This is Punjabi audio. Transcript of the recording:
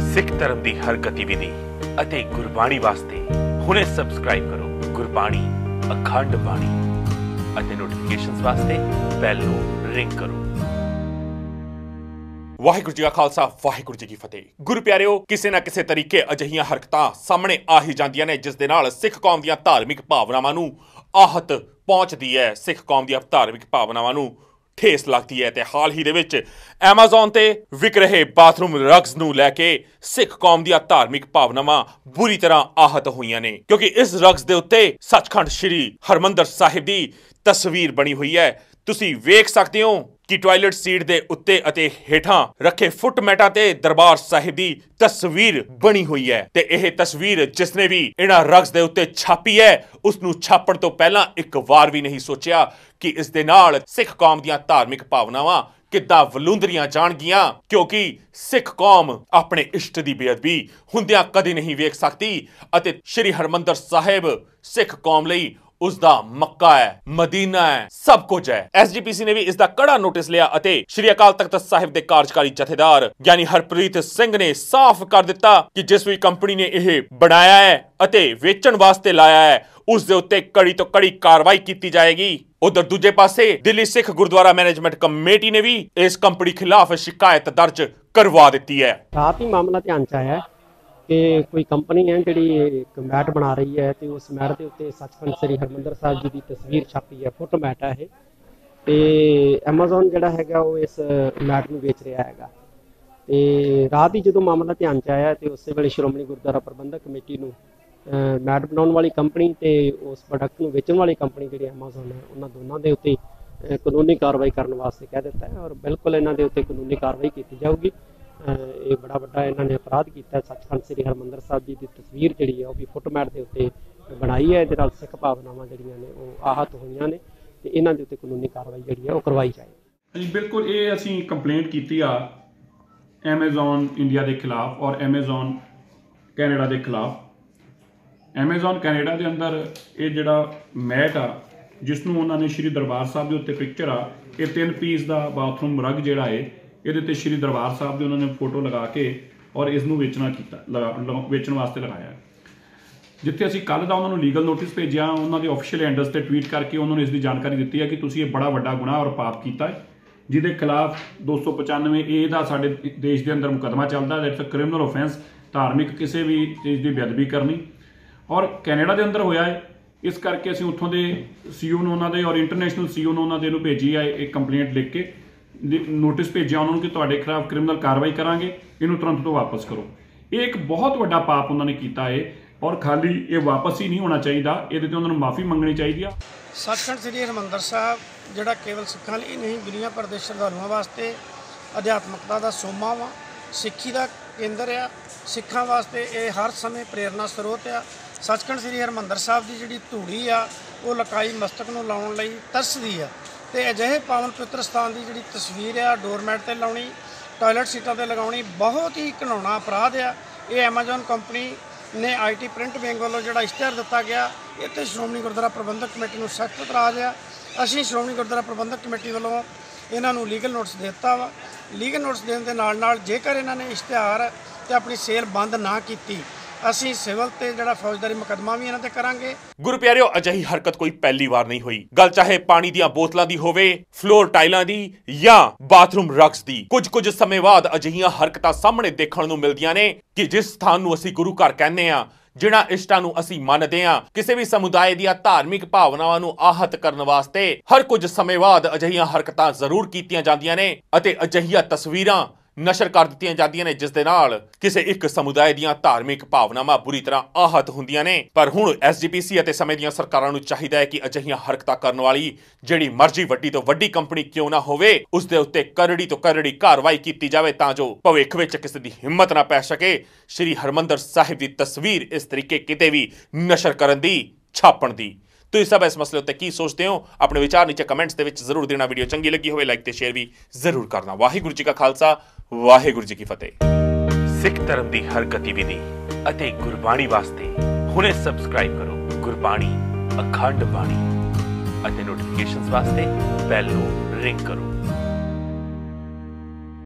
सिख धर्म की हर गतिविधि ਅਤੇ ਗੁਰਬਾਣੀ ਵਾਸਤੇ ਹੁਣੇ ਸਬਸਕ੍ਰਾਈਬ ਕਰੋ ਗੁਰਬਾਣੀ ਅਖੰਡ ਬਾਣੀ ਅਤੇ ਨੋਟੀਫਿਕੇਸ਼ਨਸ ਵਾਸਤੇ ਬੈਲ ਨੂੰ ਰਿੰਗ ਕਰੋ। ਵਾਹਿਗੁਰੂ ਜੀ ਕਾ ਖਾਲਸਾ ਵਾਹਿਗੁਰੂ ਜੀ ਕੀ ਫਤਿਹ। ਗੁਰੂ ਪਿਆਰਿਓ, ਕਿਸੇ ਨਾ ਕਿਸੇ ਤਰੀਕੇ ਅਜਿਹੀਆਂ ਹਰਕਤਾਂ ਸਾਹਮਣੇ ਆ ਹੀ ਜਾਂਦੀਆਂ ਨੇ ਜਿਸ ਦੇ ਨਾਲ ਸਿੱਖ ਕੌਮ ਦੀਆਂ ਧਾਰਮਿਕ ਭਾਵਨਾਵਾਂ ਨੂੰ ਆਹਤ ਪਹੁੰਚਦੀ ਹੈ, ਸਿੱਖ ਕੌਮ ਦੀਆਂ ਧਾਰਮਿਕ ਭਾਵਨਾਵਾਂ ਨੂੰ ਠੇਸ ਲੱਗਦੀ ਹੈ। ਤੇ ਹਾਲ ਹੀ ਦੇ ਵਿੱਚ ਐਮਾਜ਼ੋਨ ਤੇ ਵਿਕ ਰਹੇ ਬਾਥਰੂਮ ਰਗਸ ਨੂੰ ਲੈ ਕੇ ਸਿੱਖ ਕੌਮ ਦੀਆਂ ਧਾਰਮਿਕ ਭਾਵਨਾਵਾਂ ਬੁਰੀ ਤਰ੍ਹਾਂ ਆਹਤ ਹੋਈਆਂ ਨੇ, ਕਿਉਂਕਿ ਇਸ ਰਗਸ ਦੇ ਉੱਤੇ ਸੱਚਖੰਡ ਸ਼੍ਰੀ ਹਰਮੰਦਰ ਸਾਹਿਬ ਦੀ ਤਸਵੀਰ ਬਣੀ ਹੋਈ ਹੈ। ਤੁਸੀਂ ਵੇਖ ਸਕਦੇ ਹੋ ਕਿ ਟਾਇਲਟ ਸੀਟ ਦੇ ਉੱਤੇ ਅਤੇ ਹੇਠਾਂ ਰੱਖੇ ਫੁੱਟ ਮੈਟਾਂ ਤੇ ਦਰਬਾਰ ਸਾਹਿਬ ਦੀ ਤਸਵੀਰ ਬਣੀ ਹੋਈ ਹੈ। ਤੇ ਇਹ ਤਸਵੀਰ ਜਿਸਨੇ ਵੀ ਇਹਨਾਂ ਰਗਸ ਦੇ ਉੱਤੇ ਛਾਪੀ ਹੈ ਉਸ ਨੂੰ ਛਾਪਣ ਤੋਂ ਪਹਿਲਾਂ ਇੱਕ ਵਾਰ ਵੀ ਨਹੀਂ ਸੋਚਿਆ ਕਿ ਇਸ ਦੇ ਨਾਲ ਸਿੱਖ ਕੌਮ ਦੀਆਂ ਧਾਰਮਿਕ ਭਾਵਨਾਵਾਂ ਕਿੱਦਾਂ ਵਲੂੰਦਰੀਆਂ ਜਾਣਗੀਆਂ, ਕਿਉਂਕਿ ਸਿੱਖ ਕੌਮ ਆਪਣੇ ਇਸ਼ਟ ਦੀ ਬੇਅਦਬੀ ਹੁੰਦਿਆਂ ਕਦੇ ਨਹੀਂ ਵੇਖ ਸਕਦੀ ਅਤੇ ਸ਼੍ਰੀ ਹਰਮੰਦਰ ਸਾਹਿਬ ਸਿੱਖ ਕੌਮ ਲਈ ਉਸਦਾ ਮੱਕਾ ਹੈ, ਮਦੀਨਾ ਹੈ, ਸਭ ਕੁਝ ਹੈ। ਐਸਜੀਪੀਸੀ ਨੇ ਵੀ ਇਸ ਦਾ ਕੜਾ ਨੋਟਿਸ ਲਿਆ ਅਤੇ ਸ਼੍ਰੀ ਅਕਾਲ ਤਖਤ ਸਾਹਿਬ ਦੇ ਕਾਰਜਕਾਰੀ ਜਥੇਦਾਰ ਯਾਨੀ ਹਰਪ੍ਰੀਤ ਸਿੰਘ ਨੇ ਸਾਫ਼ ਕਰ ਦਿੱਤਾ ਕਿ ਜਿਸ ਵੀ ਕੰਪਨੀ ਨੇ ਇਹ ਬਣਾਇਆ ਹੈ ਅਤੇ ਵੇਚਣ ਵਾਸਤੇ ਲਾਇਆ ਹੈ ਉਸ ਦੇ ਉੱਤੇ ਕੜੀ ਤੋਂ ਕੜੀ ਕਾਰਵਾਈ ਕੀਤੀ ਜਾਏਗੀ। ਉਧਰ ਦੂਜੇ ਪਾਸੇ ਦਿੱਲੀ ਸਿੱਖ ਗੁਰਦੁਆਰਾ ਮੈਨੇਜਮੈਂਟ ਕਮੇਟੀ ਨੇ ਵੀ ਇਸ ਕੰਪਨੀ ਖਿਲਾਫ ਸ਼ਿਕਾਇਤ ਦਰਜ ਕਰਵਾ ਦਿੱਤੀ ਹੈ। ਰਾਤ ਹੀ ਮਾਮਲਾ ਧਿਆਨ ਚ ਆਇਆ कि कोई कंपनी है जी एक मैट बना रही है तो उस मैट के उत्ते सचखंड श्री हरमंदर साहब जी की तस्वीर छापी है, फुट मैट है ये, तो एमाजोन जोड़ा है वो इस मैट में बेच रहा है। तो रात ही जो मामला ध्यान च आया तो उस वेले श्रोमणी गुरुद्वारा प्रबंधक कमेटी में मैट बनाने वाली कंपनी तो उस प्रोडक्ट में बेचने वाली कंपनी जी एमाजोन है उन्होंने दोनों के उत्ते कानूनी कार्रवाई करने वास्ते कह दिता है और बिल्कुल इन्हों के उत्ते कानूनी कार्रवाई की जाऊगी। ये बड़ा वड्डा इन्होंने अपराध किया। सचखंड श्री हरमंदर साहब जी की तस्वीर जी है वह फुटमैट के उत्ते बनाई है, ये सिख भावनावां जिहड़ियां ने वो आहत होईयां ने ते इन्हां दे उत्ते कानूनी कार्रवाई जिहड़ी है वो करवाई जाए। जी बिल्कुल, ये असीं कंप्लेंट की आ एमेजोन इंडिया के खिलाफ और एमेजोन कैनेडा के खिलाफ। एमेजोन कैनेडा के अंदर ये जिहड़ा मैट आ जिसनूं उन्होंने श्री दरबार साहब के उत्ते पिक्चर आ ये 3 पीस का बाथरूम रग जिहड़ा है ਇਹਦੇ ਤੇ ਸ਼੍ਰੀ ਦਰਬਾਰ ਸਾਹਿਬ ਦੇ ਉਹਨਾਂ ਨੇ ਫੋਟੋ ਲਗਾ ਕੇ ਔਰ ਇਸ ਨੂੰ ਵੇਚਣ ਵਾਸਤੇ ਲਗਾਇਆ। ਜਿੱਥੇ ਅਸੀਂ ਕੱਲ੍ਹ ਦਾ ਉਹਨਾਂ ਨੂੰ ਲੀਗਲ ਨੋਟਿਸ ਭੇਜਿਆ, ਉਹਨਾਂ ਦੇ ਆਫੀਸ਼ੀਅਲ ਹੈਂਡਲਸ ਤੇ ਟਵੀਟ ਕਰਕੇ ਉਹਨਾਂ ਨੂੰ ਇਸ ਦੀ ਜਾਣਕਾਰੀ ਦਿੱਤੀ ਹੈ ਕਿ ਤੁਸੀਂ ਇਹ ਬੜਾ ਵੱਡਾ ਗੁਨਾਹ ਔਰ ਪਾਪ ਕੀਤਾ ਹੈ ਜਿਹਦੇ ਖਿਲਾਫ 295 ਏ ਦਾ ਸਾਡੇ ਦੇਸ਼ ਦੇ ਅੰਦਰ ਮੁਕੱਦਮਾ ਚੱਲਦਾ। ਇਟਸ ਅ ਕ੍ਰਿਮੀਨਲ ਆਫੈਂਸ, ਧਾਰਮਿਕ ਕਿਸੇ ਵੀ ਚੀਜ਼ ਦੀ ਬੇਅਦਬੀ ਕਰਨੀ, ਔਰ ਕੈਨੇਡਾ ਦੇ ਅੰਦਰ ਹੋਇਆ ਹੈ। ਇਸ ਕਰਕੇ ਅਸੀਂ ਉੱਥੋਂ ਦੇ ਸੀਓ ਨੂੰ ਉਹਨਾਂ ਦੇ ਔਰ ਇੰਟਰਨੈਸ਼ਨਲ ਸੀਓ ਨੂੰ ਉਹਨਾਂ ਦੇ ਨੂੰ ਭੇਜੀ ਹੈ ਇੱਕ ਕੰਪਲੇਂਟ ਲਿਖ ਕੇ ਨੋਟਿਸ ਭੇਜਿਆ ਉਹਨਾਂ ਨੂੰ ਕਿ ਤੁਹਾਡੇ ਖਿਲਾਫ ਕ੍ਰਿਮੀਨਲ ਕਾਰਵਾਈ ਕਰਾਂਗੇ, ਇਹਨੂੰ ਤੁਰੰਤ ਤੋਂ ਵਾਪਸ ਕਰੋ। ਇਹ ਇੱਕ ਬਹੁਤ ਵੱਡਾ ਪਾਪ ਉਹਨਾਂ ਨੇ ਕੀਤਾ ਹੈ ਔਰ ਖਾਲੀ ਇਹ ਵਾਪਸ ਹੀ ਨਹੀਂ ਹੋਣਾ ਚਾਹੀਦਾ, ਇਹਦੇ ਤੇ ਉਹਨਾਂ ਨੂੰ ਮਾਫੀ ਮੰਗਣੀ ਚਾਹੀਦੀ ਆ। ਸੱਚਖੰਡ ਸ੍ਰੀ ਹਰਿਮੰਦਰ ਸਾਹਿਬ ਜਿਹੜਾ ਕੇਵਲ ਸਿੱਖਾਂ ਲਈ ਨਹੀਂ ਦੁਨੀਆ ਭਰ ਦੇ ਸ਼ਰਧਾਲੂਆਂ ਵਾਸਤੇ ਅਧਿਆਤਮਕਤਾ ਦਾ ਸੋਮਾ ਵਾ, ਸਿੱਖੀ ਦਾ ਕੇਂਦਰ ਆ, ਸਿੱਖਾਂ ਵਾਸਤੇ ਇਹ ਹਰ ਸਮੇਂ ਪ੍ਰੇਰਨਾ ਸਰੋਤ ਆ। ਸੱਚਖੰਡ ਸ੍ਰੀ ਹਰਿਮੰਦਰ ਸਾਹਿਬ ਦੀ ਜਿਹੜੀ ਧੂੜੀ ਆ ਉਹ ਲਕਾਈ ਮਸਤਕ ਨੂੰ ਲਾਉਣ ਲਈ ਤਰਸਦੀ ਆ ਤੇ ਅਜਿਹੇ ਪਾਵਨ ਪਵਿੱਤਰ ਸਥਾਨ ਦੀ ਜਿਹੜੀ ਤਸਵੀਰ ਆ ਡੋਰਮੈਟ ਤੇ ਲਾਉਣੀ, ਟਾਇਲਟ ਸੀਟਾਂ ਤੇ ਲਗਾਉਣੀ ਬਹੁਤ ਹੀ ਘਿਨਾਉਣਾ ਅਪਰਾਧ ਆ। ਇਹ ਐਮਾਜ਼ੋਨ ਕੰਪਨੀ ਨੇ ਆਈਟੀ ਪ੍ਰਿੰਟ ਵਿੰਗ ਵੱਲੋਂ ਜਿਹੜਾ ਇਸ਼ਤਿਹਾਰ ਦਿੱਤਾ ਗਿਆ ਇਹ ਤੇ ਸ਼੍ਰੋਮਣੀ ਗੁਰਦੁਆਰਾ ਪ੍ਰਬੰਧਕ ਕਮੇਟੀ ਨੂੰ ਸਖਤ ਇਤਰਾਜ਼ ਆ। ਅਸੀਂ ਸ਼੍ਰੋਮਣੀ ਗੁਰਦੁਆਰਾ ਪ੍ਰਬੰਧਕ ਕਮੇਟੀ ਵੱਲੋਂ ਇਹਨਾਂ ਨੂੰ ਲੀਗਲ ਨੋਟਿਸ ਦੇ ਦਿੱਤਾ ਵਾ। ਲੀਗਲ ਨੋਟਿਸ ਦੇਣ ਦੇ ਨਾਲ ਜੇਕਰ ਇਹਨਾਂ ਨੇ ਇਸ਼ਤਿਹਾਰ ਤੇ ਆਪਣੀ ਸੇਲ ਬੰਦ ਨਾ ਕੀਤੀ ਅਸੀਂ ਸਿਵਲ ਤੇ ਜਿਹੜਾ ਫੌਜਦਾਰੀ ਮੁਕੱਦਮਾ ਵੀ ਇਹਨਾਂ ਤੇ ਕਰਾਂਗੇ। ਗੁਰੂ ਪਿਆਰਿਓ, ਅਜਿਹੀ ਹਰਕਤ ਕੋਈ ਪਹਿਲੀ ਵਾਰ ਨਹੀਂ ਹੋਈ। ਗੱਲ ਚਾਹੇ ਪਾਣੀ ਦੀਆਂ ਬੋਤਲਾਂ ਦੀ ਹੋਵੇ, ਫਲੋਰ ਟਾਈਲਾਂ ਦੀ ਜਾਂ ਬਾਥਰੂਮ ਰਗਸ ਦੀ। ਕੁਝ ਸਮੇਂ ਬਾਅਦ ਅਜਿਹੀਆਂ ਹਰਕਤਾਂ ਸਾਹਮਣੇ ਦੇਖਣ ਨੂੰ ਮਿਲਦੀਆਂ ਨੇ ਕਿ ਜਿਸ ਸਥਾਨ ਨੂੰ ਅਸੀਂ ਗੁਰੂ ਘਰ ਕਹਿੰਦੇ ਆ, ਜਿਨ੍ਹਾਂ ਇਸ਼ਟਾਂ ਨੂੰ ਅਸੀਂ ਮੰਨਦੇ ਹਾਂ, ਕਿਸੇ ਵੀ ਸਮੁਦਾਇ ਦੀਆਂ ਧਾਰਮਿਕ ਭਾਵਨਾਵਾਂ ਨੂੰ ਆਹਤ ਕਰਨ ਵਾਸਤੇ ਹਰ ਕੁਝ ਸਮੇਂ ਬਾਅਦ ਅਜਿਹੀਆਂ ਹਰਕਤਾਂ ਜ਼ਰੂਰ ਕੀਤੀਆਂ ਜਾਂਦੀਆਂ ਨੇ ਅਤੇ ਅਜਿਹੀਆਂ ਤਸਵੀਰਾਂ ਨਸ਼ਰ ਕਰ ਦਿੱਤੀਆਂ ਜਾਂਦੀਆਂ ਨੇ ਜਿਸ ਦੇ ਨਾਲ ਕਿਸੇ ਇੱਕ ਸਮੁਦਾਇ ਦੀਆਂ ਧਾਰਮਿਕ ਭਾਵਨਾਵਾਂ ਬੁਰੀ ਤਰ੍ਹਾਂ ਆਹਤ ਹੁੰਦੀਆਂ ਨੇ। ਪਰ ਹੁਣ ਐਸਜੀਪੀਸੀ ਅਤੇ ਸਮੇਂ ਦੀਆਂ ਸਰਕਾਰਾਂ ਨੂੰ ਚਾਹੀਦਾ ਹੈ ਕਿ ਅਜਿਹੀਆਂ ਹਰਕਤਾਂ ਕਰਨ ਵਾਲੀ ਜਿਹੜੀ ਮਰਜ਼ੀ ਵੱਡੀ ਤੋਂ ਵੱਡੀ ਕੰਪਨੀ ਕਿਉਂ ਨਾ ਹੋਵੇ ਉਸ ਦੇ ਉੱਤੇ ਕਰੜੀ ਤੋਂ ਕਰੜੀ ਕਾਰਵਾਈ ਕੀਤੀ ਜਾਵੇ ਤਾਂ ਜੋ ਭਵਿੱਖ ਵਿੱਚ ਕਿਸੇ ਦੀ ਹਿੰਮਤ ਨਾ ਪੈ ਸਕੇ ਸ਼੍ਰੀ ਹਰਮੰਦਰ ਸਾਹਿਬ ਦੀ ਤਸਵੀਰ ਇਸ ਤਰੀਕੇ ਕਿਤੇ ਵੀ ਨਸ਼ਰ ਕਰਨ ਦੀ, ਛਾਪਣ ਦੀ। ਤੁਸੀਂ ਸਭ ਇਸ ਮਸਲੇ ਉੱਤੇ ਕੀ ਸੋਚਦੇ ਹੋ? ਆਪਣੇ ਵਿਚਾਰ ਨੀਚੇ ਕਮੈਂਟਸ ਦੇ ਵਿੱਚ ਜ਼ਰੂਰ ਦੇਣਾ। ਵੀਡੀਓ ਚੰਗੀ ਲੱਗੀ ਹੋਵੇ ਲਾਈਕ ਤੇ ਸ਼ੇਅਰ ਵੀ ਜ਼ਰੂਰ ਕਰਨਾ। ਵਾਹਿਗੁਰੂ ਜੀ ਕਾ ਖਾਲਸਾ ਵਾਹਿਗੁਰੂ ਜੀ ਕੀ ਫਤਿਹ। ਸਿੱਖ ਧਰਮ ਦੀ ਹਰ ਗਤੀਵਿਧੀ ਅਤੇ ਗੁਰਬਾਣੀ ਵਾਸਤੇ ਹੁਣੇ ਸਬਸਕ੍ਰਾਈਬ ਕਰੋ ਗੁਰਬਾਣੀ ਅਖੰਡ ਬਾਣੀ ਅਤੇ ਨੋਟੀਫਿਕੇਸ਼ਨਸ ਵਾਸਤੇ ਬੈਲ ਨੂੰ ਰਿੰਗ ਕਰੋ।